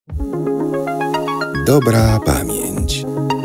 Dobra pamięć.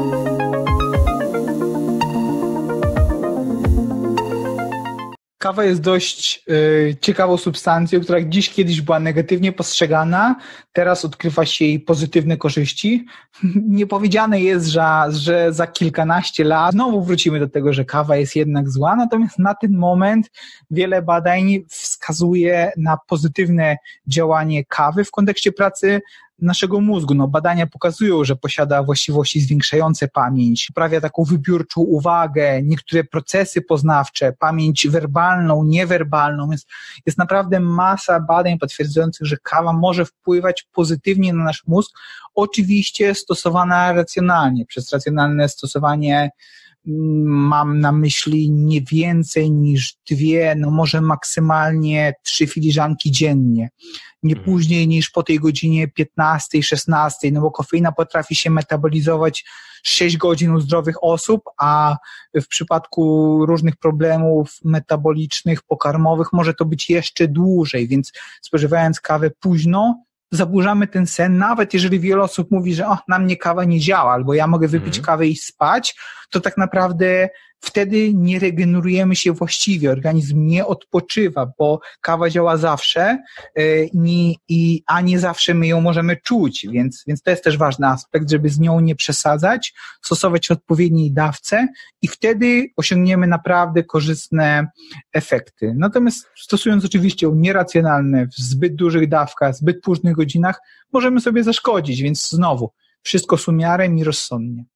Kawa jest dość ciekawą substancją, która kiedyś była negatywnie postrzegana, teraz odkrywa się jej pozytywne korzyści. Nie powiedziane jest, że za kilkanaście lat znowu wrócimy do tego, że kawa jest jednak zła, natomiast na ten moment wiele badań wskazuje na pozytywne działanie kawy w kontekście pracy naszego mózgu. Badania pokazują, że posiada właściwości zwiększające pamięć, poprawia taką wybiórczą uwagę, niektóre procesy poznawcze, pamięć werbalną, niewerbalną. Jest naprawdę masa badań potwierdzających, że kawa może wpływać pozytywnie na nasz mózg. Oczywiście stosowana racjonalnie. Przez racjonalne stosowanie mam na myśli nie więcej niż 2, może maksymalnie 3 filiżanki dziennie. Nie później niż po tej godzinie 15, 16, bo kofeina potrafi się metabolizować 6 godzin u zdrowych osób, a w przypadku różnych problemów metabolicznych, pokarmowych może to być jeszcze dłużej, więc spożywając kawę późno, zaburzamy ten sen, nawet jeżeli wiele osób mówi, że na mnie kawa nie działa, albo ja mogę wypić kawę i spać, to tak naprawdę wtedy nie regenerujemy się właściwie, organizm nie odpoczywa, bo kawa działa zawsze, a nie zawsze my ją możemy czuć, więc to jest też ważny aspekt, żeby z nią nie przesadzać, stosować w odpowiedniej dawce i wtedy osiągniemy naprawdę korzystne efekty. Natomiast stosując oczywiście nieracjonalne, w zbyt dużych dawkach, zbyt późnych godzinach, możemy sobie zaszkodzić, więc znowu wszystko z umiarem i rozsądnie.